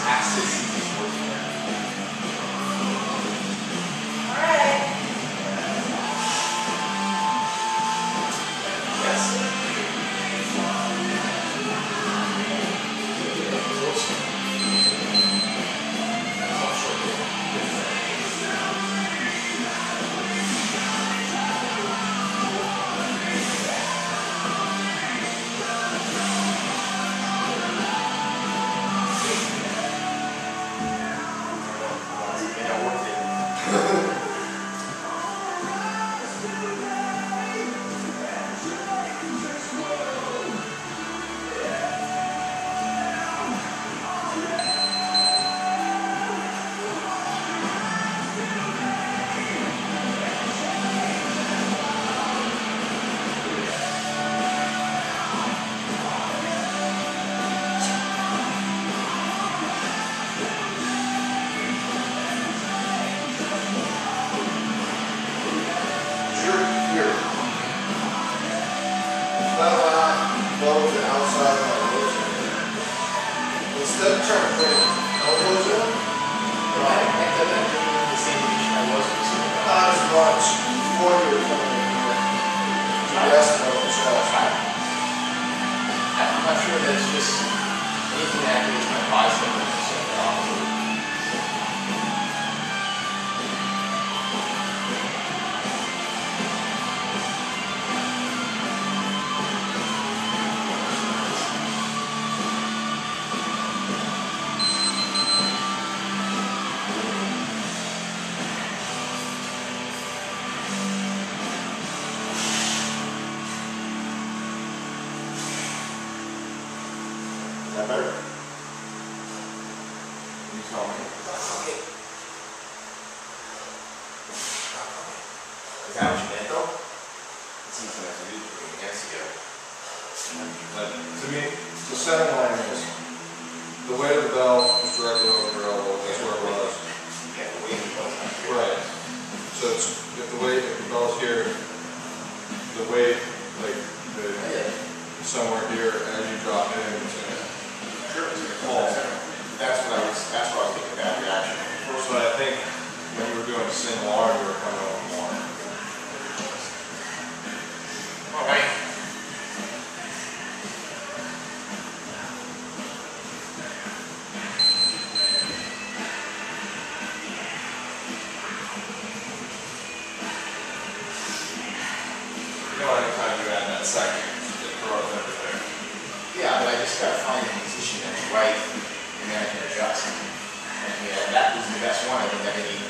axis is working there. Alright. Yes. Instead of trying to bring elbows in, I think that I'm doing the same position I was receiving. not as much before you were coming in here. You rest on the chest. I'm not sure that's just anything that activates my bicep or something else. Is that better? You tell me. Okay. Is that what you meant though? It seems like to do putting your hands together. To me, the center line is the weight of the bell is directly over your elbow. That's where it was. Yeah, the weight of the bell's not here. Right. So it's, if the bell's here, the weight, like somewhere here, as you drop in, it's in it. Sure, it's gonna fall. That's what I was thinking about reaction. So I think when you were doing a single arm, you were coming over more. All right. You know, anytime you add that second, it throws everything. Yeah, but I just gotta find the position that's right, and then I can adjust. And yeah, that was the best one I think I can even